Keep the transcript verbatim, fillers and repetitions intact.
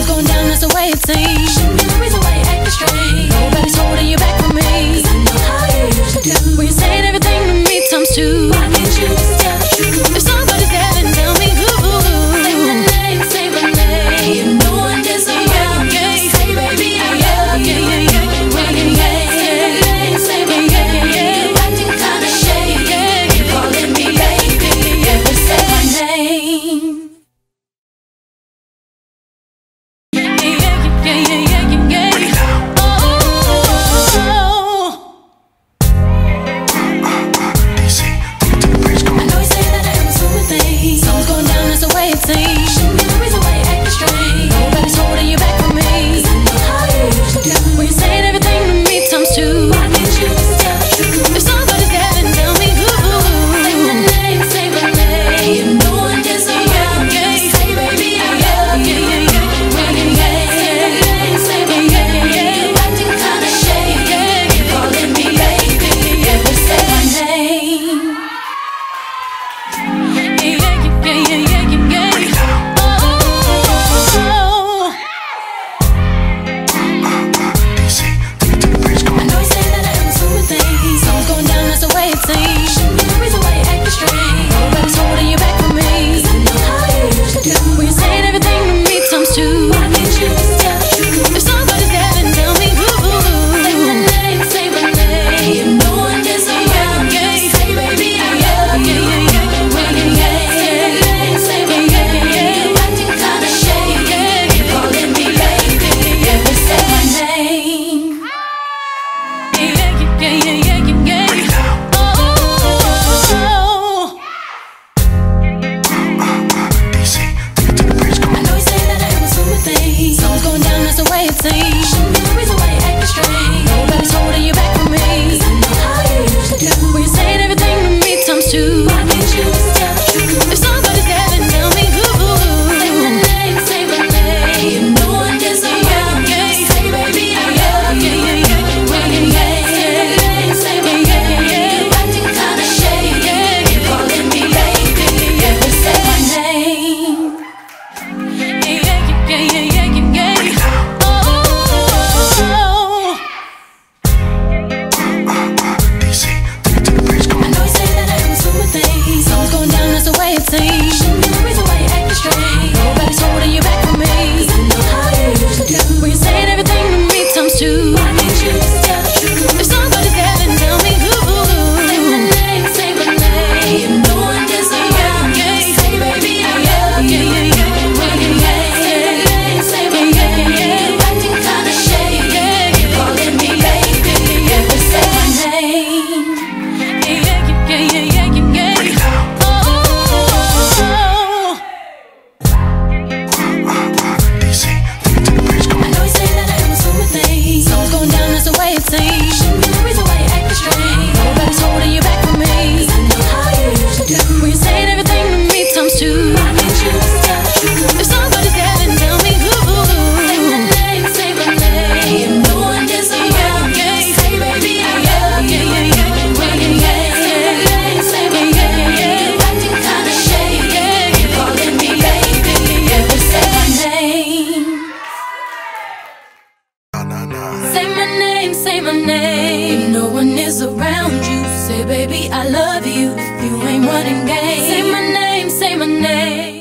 Something's going down, that's the way it seems. Shouldn't be the reason why you're acting strange. Nobody's holding you back from me, 'cause I know how you usually do. When you're saying everything to me times two, why can't you just tell the truth? If somebody's there, then tell me who. Say my name, say my name. If no one is around, yeah, say baby I love you. Yeah, yeah, yeah, yeah, yeah. Say my name, say my name. You acting kinda shady, you calling me baby. Yeah, but say my name. Say my name. If no one is around you, say baby I love you. If you ain't running game, say my name, say my name.